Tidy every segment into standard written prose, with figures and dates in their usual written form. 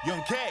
Young Cash,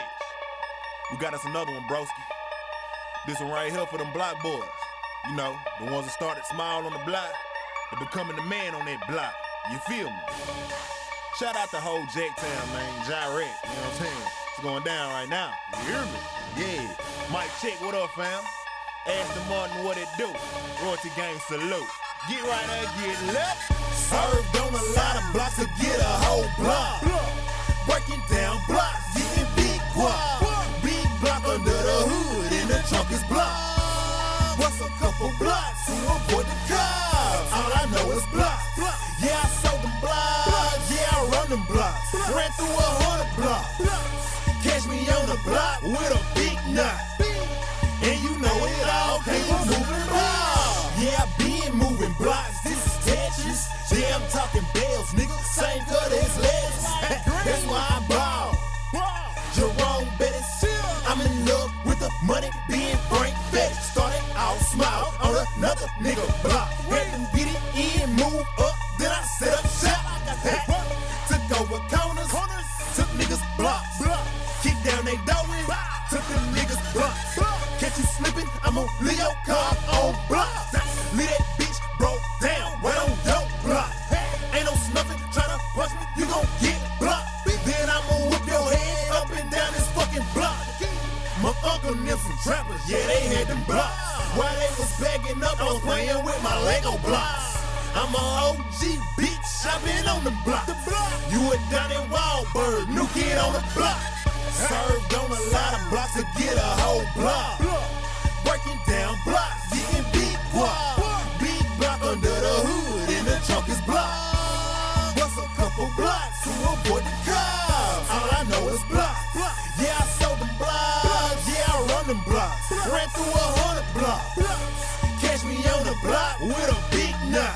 we got us another one, broski. This one right here for them block boys. You know, the ones that started small on the block and becoming the man on that block. You feel me? Shout out to whole Jacktown, man, Gyrette, you know what I'm saying? It's going down right now, you hear me? Yeah. Mike check, what up, fam? Aston Martin, what it do? Royalty Gang salute. Get right there, get left. Served on a lot of blocks to get a whole block. Breaking down blocks, getting big guap. Big block under the hood, and the trunk is blocked. Bust a couple blocks to avoid the cops. All I know is blocks. Yeah, I sold them blocks. Yeah, I run them blocks. Ran through 100 blocks. Catch me on the block with a big knot. And you know it all came from moving blocks. Yeah, I been moving blocks. This is Tetris. Yeah, I'm talking bells, nigga. Same cut as legs. That's why I ball. Jerome Bettis. I'm in love with the money being Frank Bettis. Started out smile on another nigga block. Had them get it in, move up, then I set up shop. Took over corners, took niggas blocks. Kick down they door in, took them niggas blocks. Catch you slipping, I'm on Leo car on blocks. Leave that bitch broke down right on your block. Ain't no snuffing, tryna punch me, you gon' get blocked. Then I'ma whip your head up and down this fucking block. My uncle and them some trappers, yeah, they had them blocks. While they was backing up, I was playing with my Lego blocks. I'm a OG bitch, I been on the block. You a Donnie Wahlberg, new kid on the block. Served on a lot of blocks to get a whole block. Breaking down blocks, getting big guap. Big block under the hood, and the trunk is blocked. Bust a couple blocks to avoid the cops. All I know is blocks. Yeah, I sold them blocks. Yeah, I run them blocks. Ran through 100 blocks. Catch me on the block with a big knot.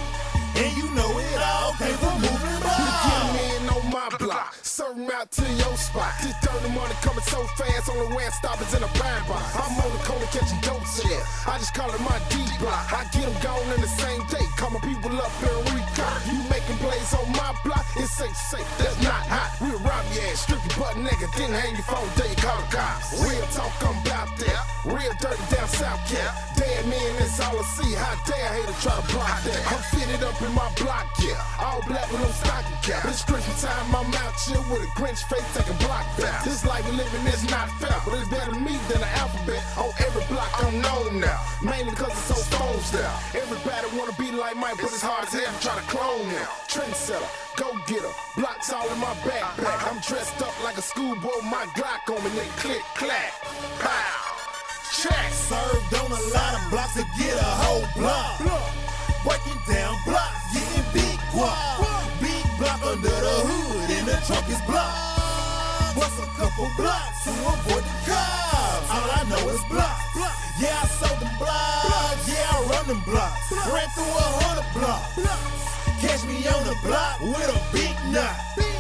And you know it all came from moving blocks. Get in on my block, serve 'em out to your spot. This dirty money coming so fast, only way I stop is in a pine bar. I'm on the corner catching dope shit. I just call it my D block. I get them gone in the same day. Call my people up here and recon. You making plays on my block, it's safe, that's not hot. We'll rob your ass, strip your butt nigga, then hang your phone till you call the cops. Real talk, I'm about that. Real dirty down south, cat. Dead man, that's all I see. How dare hater try to block that? I'm fitted up in my block, yeah. All black with no stocking cap. It's Christmas time, I'm out chill with a Grinch face taking block back. This life we living is not fair, but it's better than me than the alphabet. On every block I'm known now, mainly cause it's so phone style. Everybody wanna be like Mike, but it's hard as hell to try to clone now. Trendsetter, go getter, blocks all in my backpack. I'm dressed up like a schoolboy, my Glock on me, nigga, click, clack, pow. Check. Served on a lot of blocks to get a whole block. Breaking down blocks, getting big guap. Big block under the hood, and the trunk is blocked. Bust a couple blocks to avoid the cops. All I know is blocks. Yeah, I sold them blocks. Yeah, I run them blocks. Ran through 100 blocks. Catch me on the block with a big knot.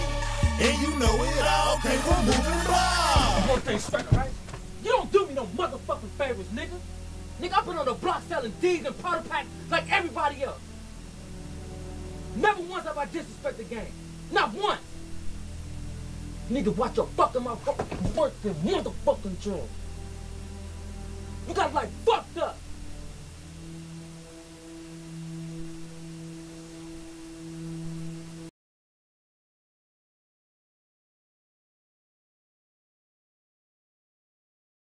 And you know it all came from moving blocks. One thing straight, right? You don't do me no motherfucking favors, nigga. Nigga, I've been on the block selling D's and powder packs like everybody else. Never once have I disrespected the game. Not once. Nigga, watch your fucking mouth. Work the motherfucking job. You got like fucked up.